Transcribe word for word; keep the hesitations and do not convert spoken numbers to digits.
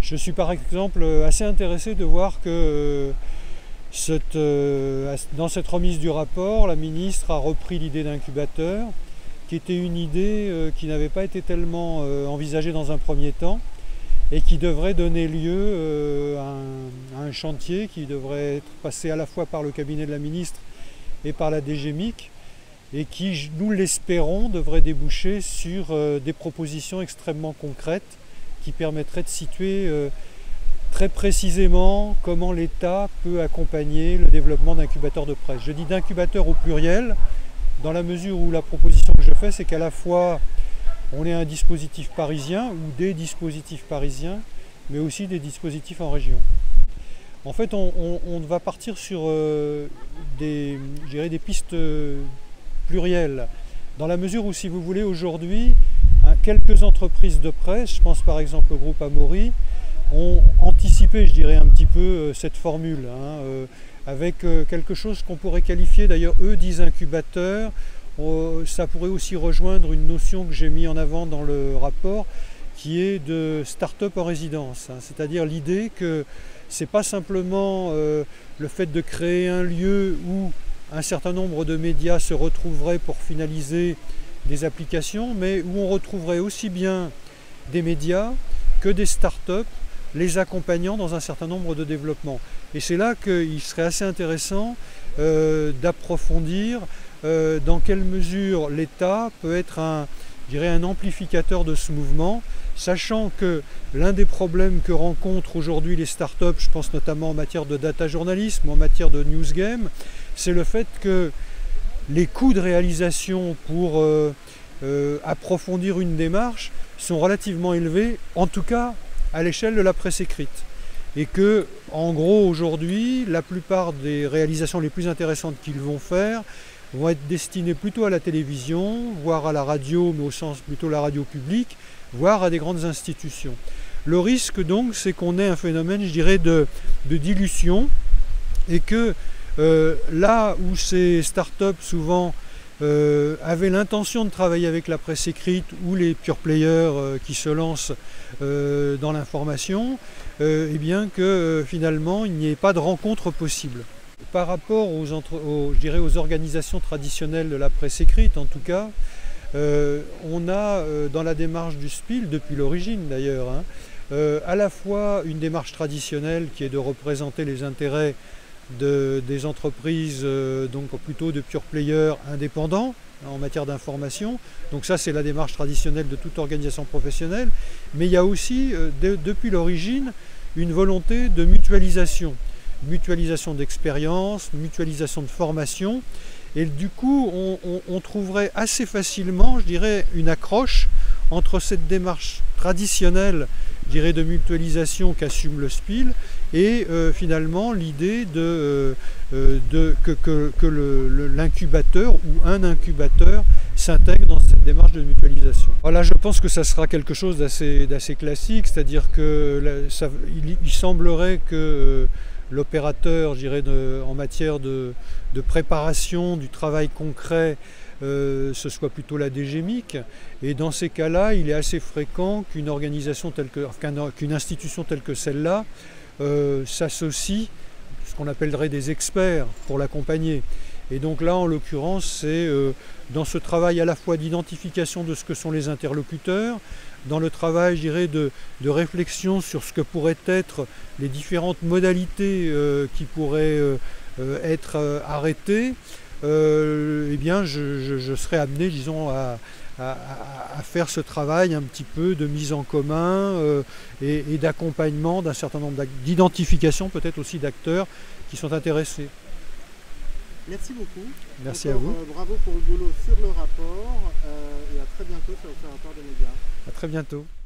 Je suis par exemple assez intéressé de voir que euh, cette, euh, dans cette remise du rapport, la ministre a repris l'idée d'incubateur, qui était une idée euh, qui n'avait pas été tellement euh, envisagée dans un premier temps et qui devrait donner lieu euh, à, un, à un chantier qui devrait être passé à la fois par le cabinet de la ministre et par la D G M I C et qui, nous l'espérons, devrait déboucher sur euh, des propositions extrêmement concrètes qui permettraient de situer euh, très précisément comment l'État peut accompagner le développement d'incubateurs de presse. Je dis d'incubateurs au pluriel, dans la mesure où la proposition que je fais, c'est qu'à la fois on ait un dispositif parisien ou des dispositifs parisiens, mais aussi des dispositifs en région. En fait, on, on, on va partir sur euh, des, je dirais des pistes euh, plurielles, dans la mesure où, si vous voulez, aujourd'hui, hein, quelques entreprises de presse, je pense par exemple au groupe Amaury, ont anticipé, je dirais, un petit peu euh, cette formule, hein, euh, avec euh, quelque chose qu'on pourrait qualifier, d'ailleurs, eux disent incubateur. Euh, ça pourrait aussi rejoindre une notion que j'ai mis en avant dans le rapport, qui est de start-up en résidence, hein, c'est-à-dire l'idée que c'est pas simplement euh, le fait de créer un lieu où un certain nombre de médias se retrouveraient pour finaliser des applications, mais où on retrouverait aussi bien des médias que des start-up les accompagnant dans un certain nombre de développements. Et c'est là qu'il serait assez intéressant euh, d'approfondir euh, dans quelle mesure l'État peut être un, je dirais, un amplificateur de ce mouvement, sachant que l'un des problèmes que rencontrent aujourd'hui les startups, je pense notamment en matière de data journalisme, en matière de news game, c'est le fait que les coûts de réalisation pour euh, euh, approfondir une démarche sont relativement élevés, en tout cas à l'échelle de la presse écrite. Et que, en gros, aujourd'hui, la plupart des réalisations les plus intéressantes qu'ils vont faire vont être destinées plutôt à la télévision, voire à la radio, mais au sens plutôt la radio publique, voire à des grandes institutions. Le risque donc, c'est qu'on ait un phénomène, je dirais, de, de dilution, et que euh, là où ces startups souvent euh, avaient l'intention de travailler avec la presse écrite ou les pure players euh, qui se lancent euh, dans l'information, euh, eh bien que euh, finalement il n'y ait pas de rencontre possible. Par rapport aux, entre, aux, je dirais aux organisations traditionnelles de la presse écrite, en tout cas, euh, on a euh, dans la démarche du S P I L, depuis l'origine d'ailleurs, hein, euh, à la fois une démarche traditionnelle qui est de représenter les intérêts de, des entreprises, euh, donc plutôt de pure players indépendants hein, en matière d'information. Donc ça, c'est la démarche traditionnelle de toute organisation professionnelle. Mais il y a aussi, euh, de, depuis l'origine, une volonté de mutualisation. Mutualisation d'expérience, mutualisation de formation. Et du coup, on, on, on trouverait assez facilement, je dirais, une accroche entre cette démarche traditionnelle, je dirais, de mutualisation qu'assume le S P I L et euh, finalement l'idée de, euh, de, que, que, que l'incubateur ou un incubateur s'intègre dans cette démarche de mutualisation. Voilà, je pense que ça sera quelque chose d'assez d'assez classique, c'est-à-dire que ça, il, il semblerait que euh, l'opérateur, je dirais, de, en matière de, de préparation du travail concret, euh, ce soit plutôt la D G M I C. Et dans ces cas-là, il est assez fréquent qu'une organisation telle que, enfin, qu'une institution telle que celle-là euh, s'associe, ce qu'on appellerait des experts, pour l'accompagner. Et donc là, en l'occurrence, c'est euh, dans ce travail à la fois d'identification de ce que sont les interlocuteurs, dans le travail, je dirais, de, de réflexion sur ce que pourraient être les différentes modalités euh, qui pourraient euh, être euh, arrêtées, euh, eh bien, je, je, je serais amené, disons, à, à, à faire ce travail un petit peu de mise en commun euh, et, et d'accompagnement d'un certain nombre d'identification, peut-être aussi d'acteurs qui sont intéressés. Merci beaucoup. Merci Encore, à vous. Euh, bravo pour le boulot sur le rapport euh, et à très bientôt sur l'Observatoire des médias. À très bientôt.